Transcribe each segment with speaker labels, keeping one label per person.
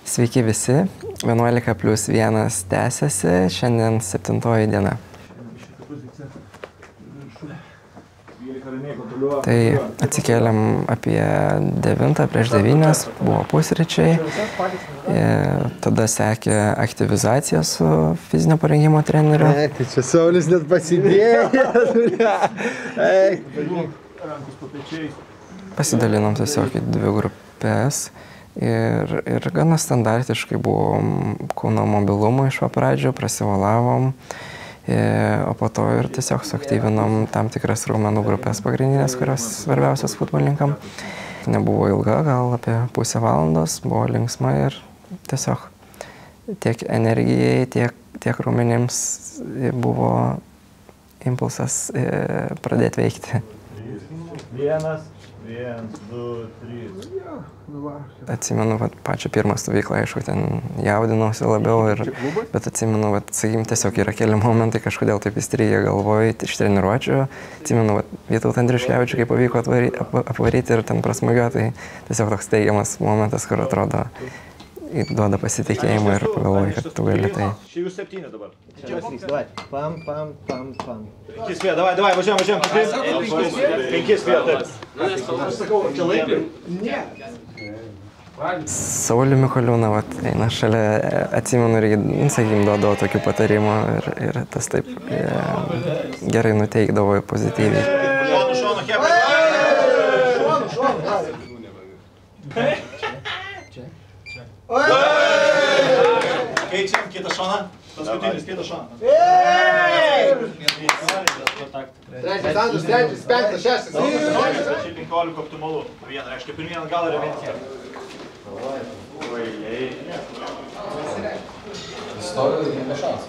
Speaker 1: Sveiki visi, 11+1 tęsiasi, šiandien 7 diena. Tai atsikėlėm apie 9 prieš 9, buvo pusryčiai, tada sekė aktyvizacija su fizinio parengimo treneriu.
Speaker 2: Tai čia Saulis net pasidėjo.
Speaker 1: Pasidalinom tiesiog į 2 grupės ir gana standartiškai buvom kūno mobilumo iš pradžių, prasivalavom, o po to ir tiesiog suaktyvinom tam tikras raumenų grupės pagrindinės, kurios svarbiausios futbolininkam. Nebuvo ilga, gal apie pusę valandos, buvo linksma ir tiesiog tiek energijai, tiek raumenims buvo impulsas pradėti veikti.
Speaker 3: 1, 2, 3.
Speaker 1: Atsimenu, pačią pirmą stovyklą, aišku, ten jaudinausi labiau, bet atsimenu, sakykim, tiesiog yra keli momentai, kažkodėl taip įstrigė galvoj iš treniruočių. Atsimenu, Vytautą Andriuškevičių, kaip pavyko apvaryti ir ten prasmagio, tai tiesiog toks teigiamas momentas, kur atrodo duoda pasitikėjimą ir pagalvoji, kad tu gali tai.
Speaker 3: Čia jūs 7 dabar.
Speaker 2: Давай, пам.
Speaker 3: 5 spėjo, davai, važiuojam. 5 spėjo, taip.
Speaker 1: Saulių Mikoliūną, eina šalia, atsimenu, irgi, sakykim, duodavo tokių patarimų ir tas taip gerai nuteikdavo pozityviai.
Speaker 3: Šonu, hebra. Keičiam kitą šoną. Paskutinis kitą šoną.
Speaker 2: Trečias, antras, trečias, penktas, šeštas.
Speaker 3: 15 optimalu. Vieną, reiškia, pirmieną galą yra vieną.
Speaker 4: Stovi ir nebe šansų.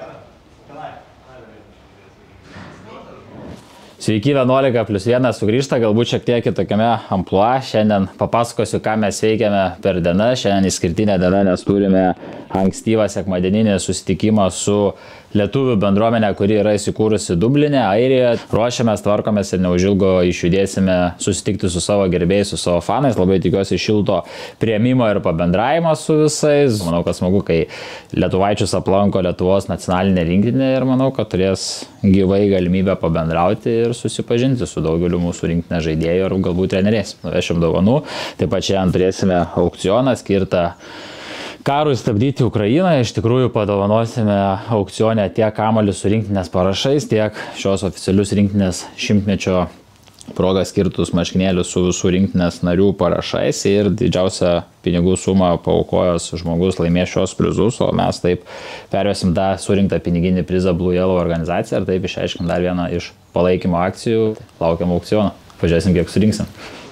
Speaker 4: Sveiki, 11+1 sugrįžta, galbūt šiek tiek kitokiame amplua. Šiandien papasakosiu, ką mes veikiame per dieną. Šiandien išskirtinė diena, nes turime ankstyvą sekmadieninį susitikimą su lietuvių bendruomenė, kuri yra įsikūrusi Dubline, Airijoje. Ruošiamės, tvarkomės ir neužilgo išjudėsime susitikti su savo gerbėjais, su savo fanais. Labai tikiuosi šilto priėmimo ir pabendravimo su visais. Manau, kad smagu, kai lietuvaičius aplanko Lietuvos nacionalinė rinktinė ir manau, kad turės gyvai galimybę pabendrauti ir susipažinti su daugeliu mūsų rinktinės žaidėjų ir galbūt treneriais. Nuvešim dovanų. Taip pat šiandien turėsime aukcioną skirtą karui stabdyti Ukrainą. Iš tikrųjų padovanosime aukcione tiek kamuolį su rinktinės parašais, tiek šios oficialius rinktinės šimtmečio progą skirtus marškinėlius su visų rinktinės narių parašais ir didžiausią pinigų sumą paaukojęs žmogus laimės šios prizus, o mes taip pervesim tą surinktą piniginį prizą Blue Yellow organizaciją ir taip išaiškim dar vieną iš palaikymo akcijų. Laukiam aukciono. Pažiūrėsim, kiek surinksim.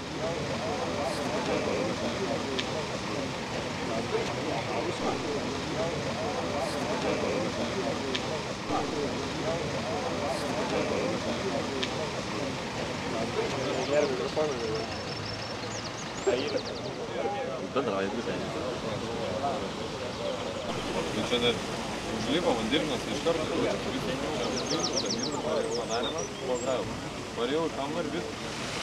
Speaker 5: Čia dar užlipo vandirnas iš karto, parėjau į kamerą visą.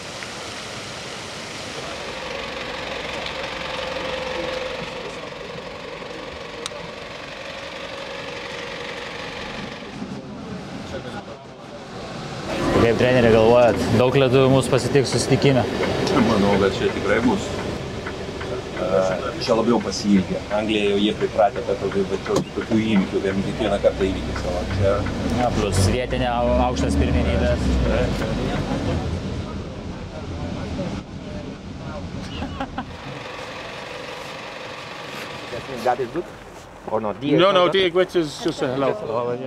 Speaker 4: Kaip treneri galvojat, daug lietuvių mūsų pasitiks susitikime?
Speaker 6: Manau, kad čia tikrai bus. Čia labiau pasiilgė. Anglija jau jie pripratę prie tokių įvykių, kaip kiekvieną kartą įvykį savo.
Speaker 4: Ja, plus vietinė aukštas pirmenybės.
Speaker 2: That is good? Or not?
Speaker 7: No, Diego, it's just a hello.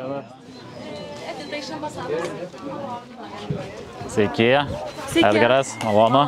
Speaker 4: Sveiki. Edgaras, malonu.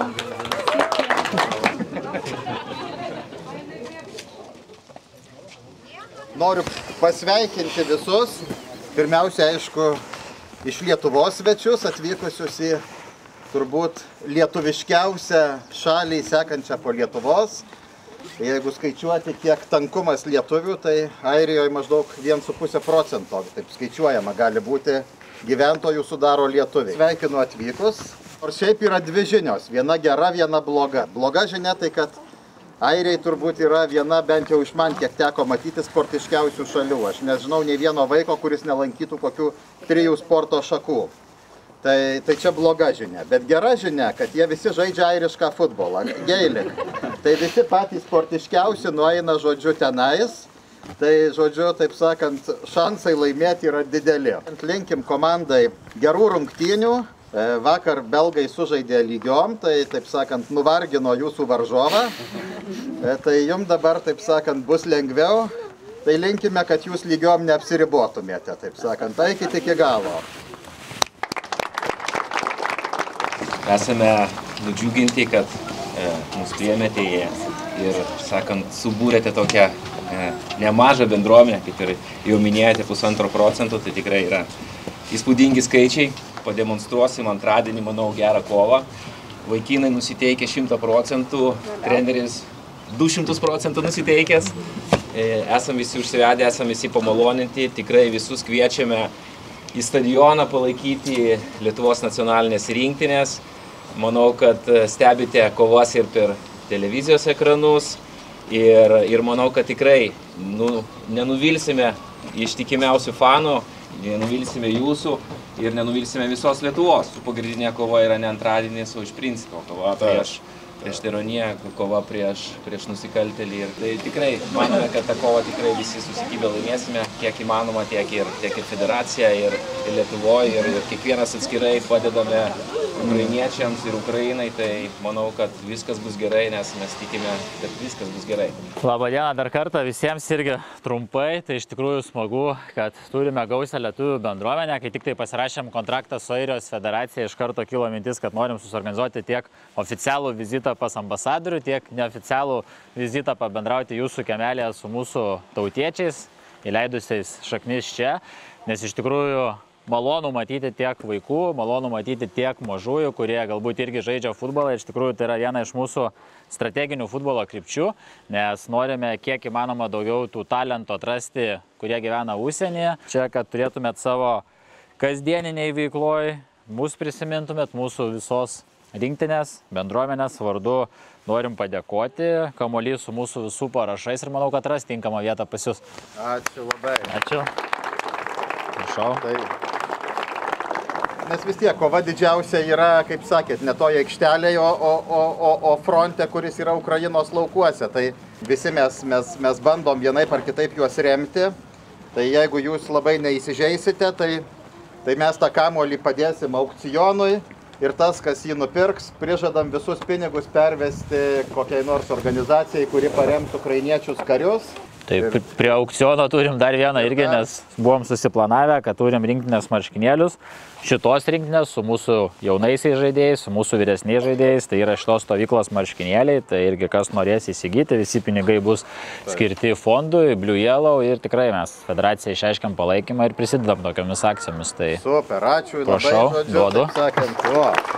Speaker 2: Noriu pasveikinti visus. Pirmiausia, aišku, iš Lietuvos svečius atvykusius į turbūt lietuviškiausią šalį sekančią po Lietuvos. Jeigu skaičiuoti, kiek tankumas lietuvių, tai Airijoje maždaug 1,5%, taip skaičiuojama, gali būti gyventojų sudaro lietuviai. Sveikinu atvykus. Nors šiaip yra dvi žinios, viena gera, viena bloga. Bloga žinia tai, kad Airiai turbūt yra viena, bent jau iš man kiek teko matyti, sportiškiausių šalių. Aš nežinau nei vieno vaiko, kuris nelankytų kokių 3 sporto šakų. Tai čia bloga žinia. Bet gera žinia, kad jie visi žaidžia airišką futbolą. Gaelic. Tai visi patys sportiškiausi nueina, žodžiu, tenais. Tai, žodžiu, taip sakant, šansai laimėti yra dideli. Linkim komandai gerų rungtynių. Vakar belgai sužaidė lygiom, tai, taip sakant, nuvargino jūsų varžovą. Tai jums dabar, taip sakant, bus lengviau. Tai linkime, kad jūs lygiom neapsiribotumėte, taip sakant. Eikit iki galo.
Speaker 6: Esame nudžiuginti, kad mus priėmėte ir, sakant, subūrėte tokią nemažą bendruomenę, kaip ir jau minėjote, 1,5%, tai tikrai yra įspūdingi skaičiai. Pademonstruosim antradienį, manau, gerą kovą. Vaikinai nusiteikė 100%, treneris 200% nusiteikęs. Esam visi užsivedę, esam visi pamaloninti. Tikrai visus kviečiame į stadioną palaikyti Lietuvos nacionalinės rinktinės. Manau, kad stebite kovas ir per televizijos ekranus. Ir manau, kad tikrai nenuvilsime ištikimiausių fanų, nenuvilsime jūsų ir nenuvilsime visos Lietuvos. Pagrindinė kova yra ne antradienis, o iš principo kova prieš tironiją, kova prieš nusikaltėlį. Ir tai tikrai manome, kad tą kovą tikrai visi susikibę laimėsime, kiek įmanoma, tiek ir federacija, ir Lietuvoje, ir kiekvienas atskirai padedame ukrainiečiams ir Ukrainai. Tai manau, kad viskas bus gerai, nes mes tikime, kad viskas bus gerai.
Speaker 4: Labadiena dar kartą visiems irgi trumpai. Tai iš tikrųjų smagu, kad turime gausią lietuvių bendruomenę. Kai tik tai pasirašėm kontraktą su Airijos federacija, iš karto kilo mintis, kad norim susorganizuoti tiek oficialų vizitą pas ambasadorių, tiek neoficialų vizitą pabendrauti jūsų kiemelėje su mūsų tautiečiais, įleidusiais šaknis čia, nes iš tikrųjų malonu matyti tiek vaikų, malonu matyti tiek mažųjų, kurie galbūt irgi žaidžia futbolą. Iš tikrųjų tai yra viena iš mūsų strateginių futbolo krypčių, nes norime kiek įmanoma daugiau tų talentų atrasti, kurie gyvena užsienyje. Čia, kad turėtumėt savo kasdieniniai veikloj, mus prisimintumėt, mūsų visos rinktinės, bendruomenės vardu norim padėkoti. Kamuolys su mūsų visų parašais ir manau, kad ras tinkamą vietą pas jūs.
Speaker 2: Ačiū labai.
Speaker 4: Ačiū. Prašau.
Speaker 2: Nes vis tiek kova didžiausia yra, kaip sakėt, ne toje aikštelėje, o fronte, kuris yra Ukrainos laukuose. Tai visi mes bandom vienaip ar kitaip juos remti. Tai jeigu jūs labai neįsižeisite, tai mes tą kamuolį padėsim aukcionui. Ir tas, kas jį nupirks, prižadam visus pinigus pervesti kokiai nors organizacijai, kuri parems ukrainiečius karius.
Speaker 4: Taip, prie aukciono turim dar vieną irgi, nes buvom susiplanavę, kad turim rinktinės marškinėlius. Šitos rinktinės su mūsų jaunaisiais žaidėjais, su mūsų vyresniais žaidėjais, tai yra šitos stovyklos marškinėliai, tai irgi kas norės įsigyti, visi pinigai bus skirti fondui, Blue Yellow ir tikrai mes federacija išreiškiam palaikymą ir prisidedam tokiomis akcijomis. Tai
Speaker 2: super, ačiū labai,
Speaker 4: prašau,
Speaker 2: žodžiu,
Speaker 4: duodu.
Speaker 2: Taip sakant,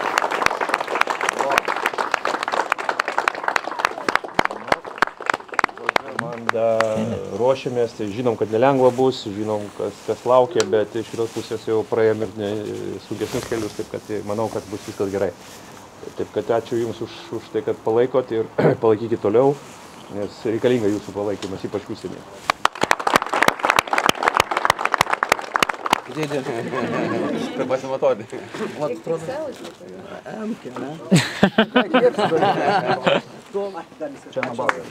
Speaker 8: ruošiamės, tai žinom, kad nelengva bus, žinom, kas laukia, bet iš kitos pusės jau praėjom ir sunkesnius kelius, taip kad manau, kad bus viskas gerai. Taip kad ačiū Jums už tai, kad palaikot ir palaikykit toliau, nes reikalinga Jūsų palaikymas, ypač užsienyje.
Speaker 6: Kaip pasimatoti.
Speaker 8: Čia nabalai.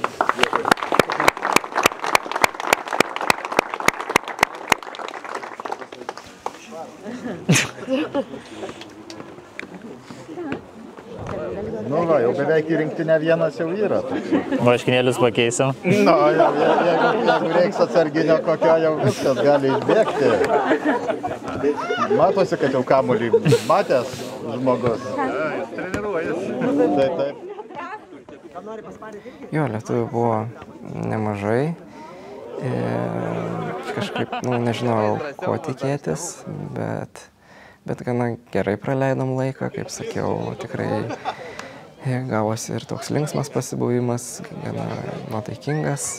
Speaker 2: nu va, jau beveik į rinktinę vienas jau yra.
Speaker 4: Marškinėlius pakeisim.
Speaker 2: Nu, jeigu reiks atsarginio kokio, jau viskas gali išbėgti. Matosi, kad jau kamuolį matęs žmogus. Taip.
Speaker 1: Jo, lietuvių buvo nemažai. Kažkaip, nežinau, ko tikėtis, bet gana gerai praleidom laiką, kaip sakiau, tikrai gavosi ir toks linksmas pasibuvimas, gana nuotaikingas.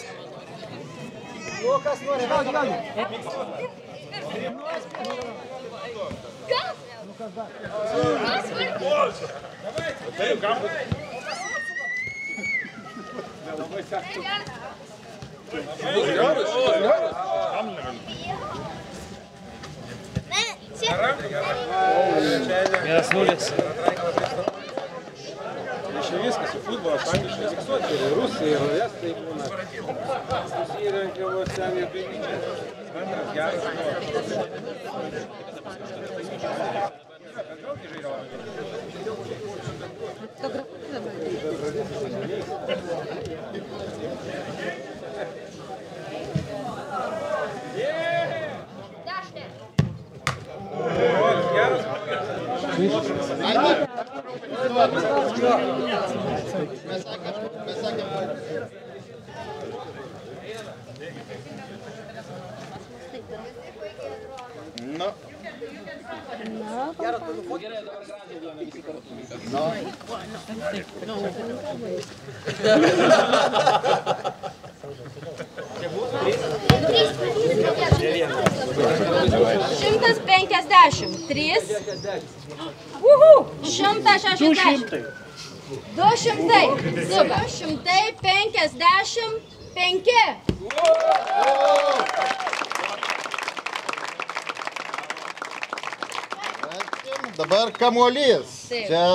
Speaker 9: Geras nulis.
Speaker 5: Čia viskas, į futbolą, angliškai fiksuoti, ir rusai, ir estai būna. Susirenka vos ten ir bėgyčia. Bendras geras.
Speaker 10: Šimtas 50. 3. 160. 200. 255.
Speaker 2: Dabar kamuolys. Čia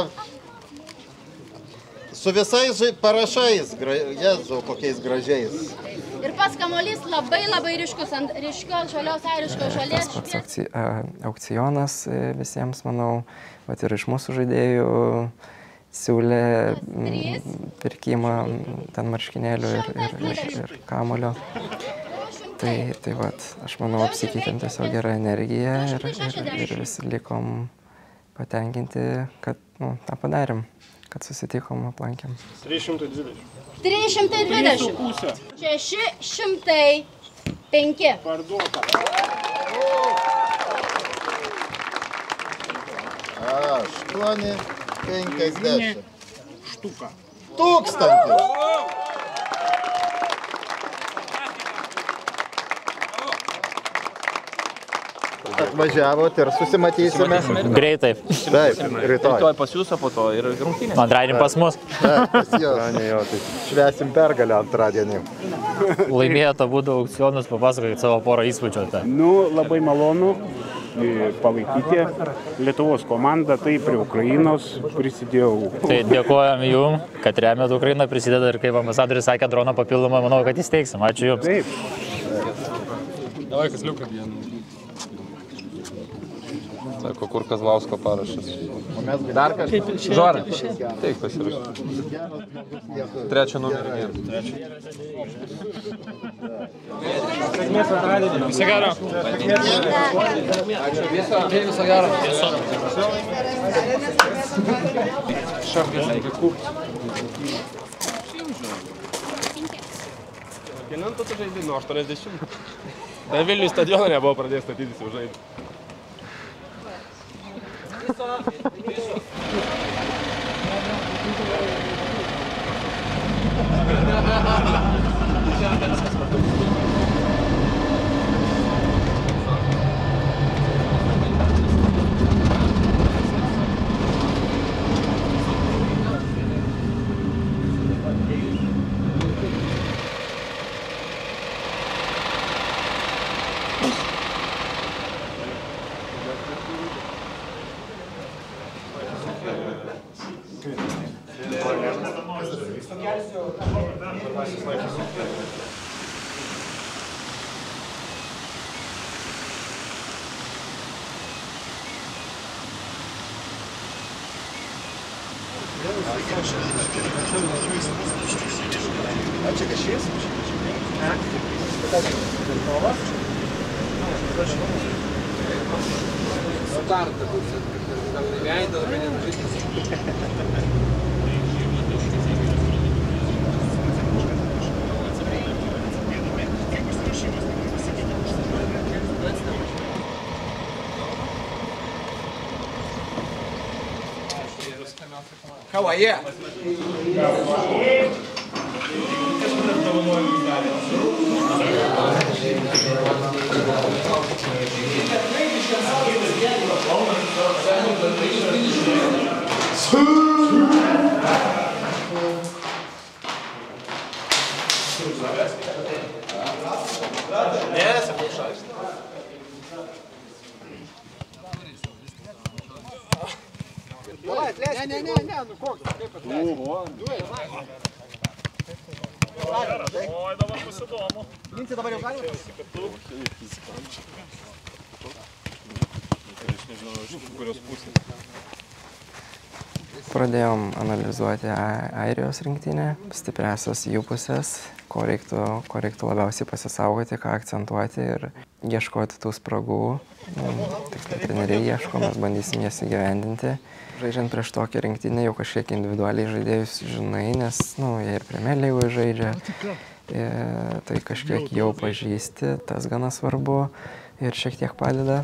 Speaker 2: su visais parašais. Jėzau, kokiais gražiais.
Speaker 10: Ir pats kamuolys labai ryškus, ant ryškios žalios airiškos žalės.
Speaker 1: Tas pats aukcionas visiems, manau, vat ir iš mūsų žaidėjų siūlė pirkimą ten marškinėlių ir kamulio. Tai vat, aš manau, apsikeitėm tiesiog gerą energiją ir visi likom patenkinti, kad tą padarėm, kad susitikom, aplankėm.
Speaker 7: 320.
Speaker 10: 320. 605.
Speaker 7: Parduota.
Speaker 2: 850.
Speaker 7: Štuka.
Speaker 2: 1000. Atvažiavot ir susimatysime.
Speaker 4: Greitai.
Speaker 2: Taip, rytoj.
Speaker 6: Pas jūs, o po to ir rungtynės.
Speaker 4: Antradienį pas mus.
Speaker 2: Pas jūs. Švęsim pergalę antradienį.
Speaker 4: Laimėjote abudu aukcionus, papasakokit savo porą įspūdžių.
Speaker 7: Nu, labai malonu palaikyti Lietuvos komandą, tai prie Ukrainos prisidėjau.
Speaker 4: Tai dėkojam jum, kad remiat Ukrainą, prisideda ir kaip ambasadorius sakė, droną papildomą, manau, kad įsteigsim. Ačiū jums.
Speaker 7: Taip.
Speaker 5: Davai, kas liuka. Sako, kur Kazlausko parašas.
Speaker 2: Dar kažkaip
Speaker 5: Žora. Taip, pasirašyti. Trečią numerį.
Speaker 9: Viso gero.
Speaker 5: Viso gero. Kelinto tu žaidži? Nuo 80. Dar Vilnius stadioną nebuvo pradėjęs statytis jau žaidži.
Speaker 2: A čia kažkas? Startą bus, gal neveido, bet nenužytis. How are you?
Speaker 5: ne, nu koks, kaip atleisi.
Speaker 3: Oi, dabar bus įdomu.
Speaker 2: Ginti dabar jau galima?
Speaker 3: Aš nežinau, iš kurios pusės.
Speaker 1: Pradėjom analizuoti Airijos rinktinę, stipriasias jų pusės, ko reiktų labiausiai pasisaugoti, ką akcentuoti ir ieškoti tų spragų. Tiksliau, treneriai ieško, mes bandysim jas įgyvendinti. Žaidžiant prieš tokią rinktinę jau kažkiek individualiai žaidėjus žinai, nes jie ir Premier Lygoje žaidžia, tai kažkiek jau pažįsti, tas gana svarbu ir šiek tiek padeda.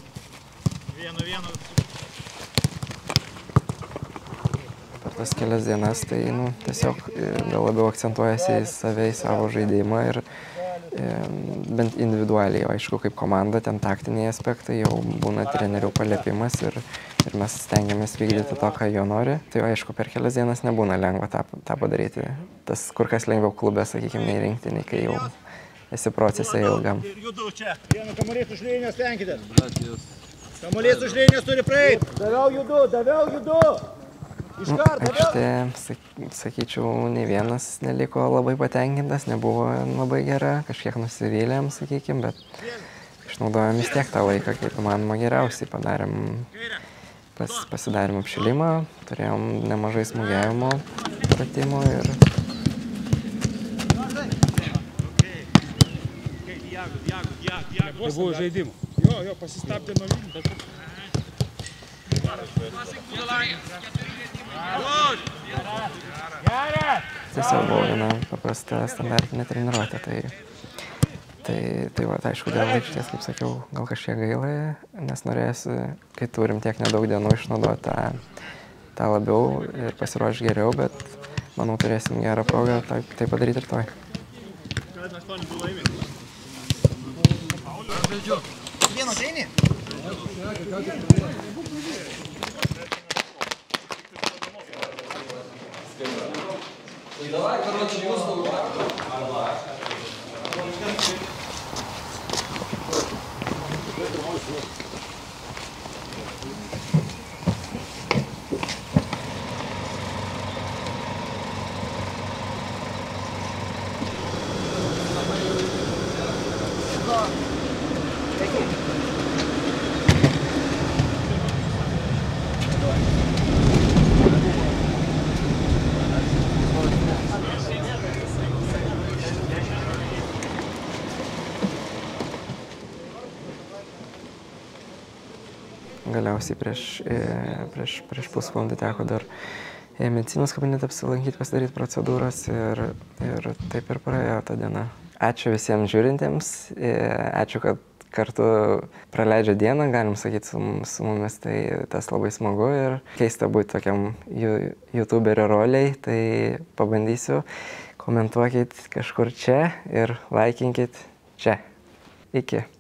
Speaker 1: Per tas kelias dienas tai tiesiog gal labiau akcentuojasi į save, į savo žaidimą ir bent individualiai, aišku, kaip komanda, ten taktiniai aspektai jau būna trenerių paliepimas ir mes stengiamės vykdyti to, ką jo nori. Tai aišku, per kelias dienas nebūna lengva tą padaryti. Tas kur kas lengviau klube, sakykime, nei rinktiniai, kai jau esi procese ilgam.
Speaker 3: Judu čia.
Speaker 2: Vienu kamuolys už linijos tenkitės. Kamuolys už linijos turi praeiti. Daviau judu.
Speaker 1: Aikštė, sakyčiau, nei vienas neliko labai patenkintas, nebuvo labai gera, kažkiek nusivylėm, sakykime, bet išnaudojom vis tiek tą laiką, kaip įmanoma geriausiai. Pasidarėm apšilimą, turėjom nemažai smūgiavimo pratimų ir...
Speaker 5: Nebuvo žaidimų. Jo, pasistabdė nuo linijos.
Speaker 1: Tiesiog buvo viena paprasta standartinė treniruotė, tai aišku, dėl aikštės, kaip sakiau, gal kažkiek gaila, nes norėjusi, kai turim tiek nedaug dienų, išnaudoti tą labiau ir pasiruošti geriau, bet manau, turėsim gerą progą tai padaryti rytoj.
Speaker 2: Vienas eini?
Speaker 11: Давай, короче, просто
Speaker 1: Galiausiai prieš pusvalandį teko dar medicinos kabinete apsilankyti, pasidaryti procedūras ir taip ir praėjo ta diena. Ačiū visiems žiūrintiems, ačiū, kad kartu praleidžia dieną, galim sakyti, su mumis, tai tas labai smagu ir keista būti tokiam youtuberio roliai, tai pabandysiu, komentuokit kažkur čia ir laikinkit čia. Iki.